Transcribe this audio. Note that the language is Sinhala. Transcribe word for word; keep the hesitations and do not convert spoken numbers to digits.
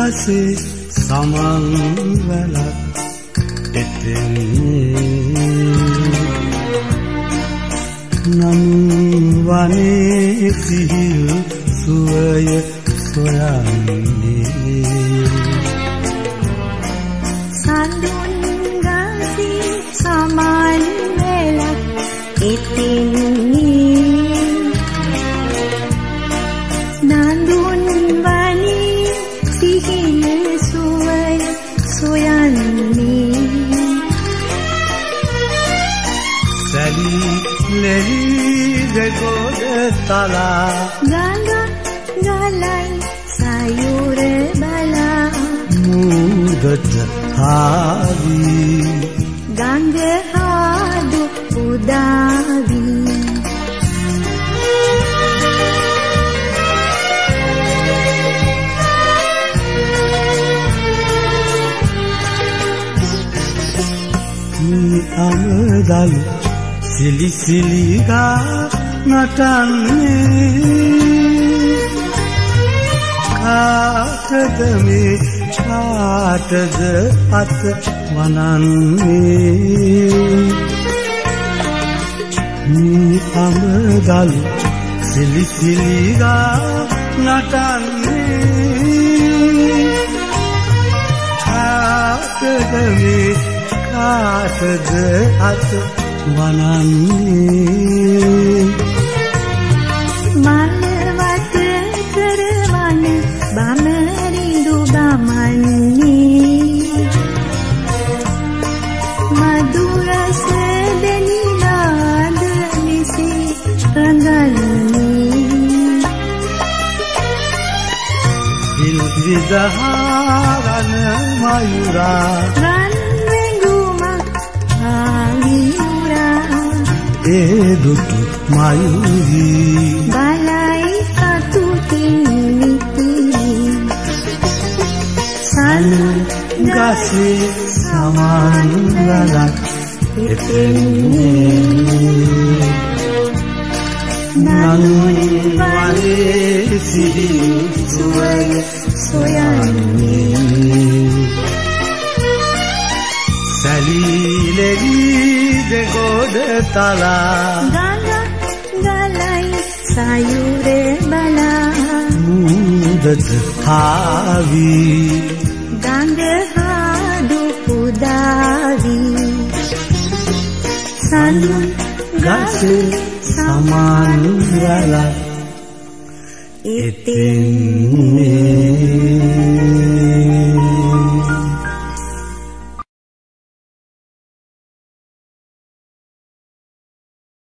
ගසේ සමන් වැලක් එතෙන්නේ නම් වනේ සිහිල් සුවය සොයන්නේ සඳුන් ගසේ සමන් වැලක් එතෙන්නේ නඳුන් වනේ සිහිල් සුවය සොයන්නේ සැලි ලෙලි දෙගොඩ තලා ගඟ ගලයි සයුර බලා මුදට හාවි ගඟ හාදු උදාවි අමදලු සිලි සිලිගා නටන්නේ කාටද මේ කාටද අත වනන්නේ මේ අමදලු සිලි සිලිගා නටන්නේ කාටද මේ කාටද අත වනන්නේ මල්වත කරවන බමරිඳු ගමන්නේ මధుරස දෙනිනාද නිසි රඟන්නේ දිල් විදහාරන මයුරා ඒ දුටු මයුරි බලයි සතුටින් නිති සන් ගසේ සමන් වැලක් එතෙන්නේ නනුයි වනේ සිහිල් සුවය සොයන්නේ සැලි ලෙලි දෙගොඩ තලා ගඟ ගලයි සයුර බලා මුදට හාවි ගඟ හාදු පුදාවි සඳුන් ගසේ සමන් වැලක් එතෙන්නේ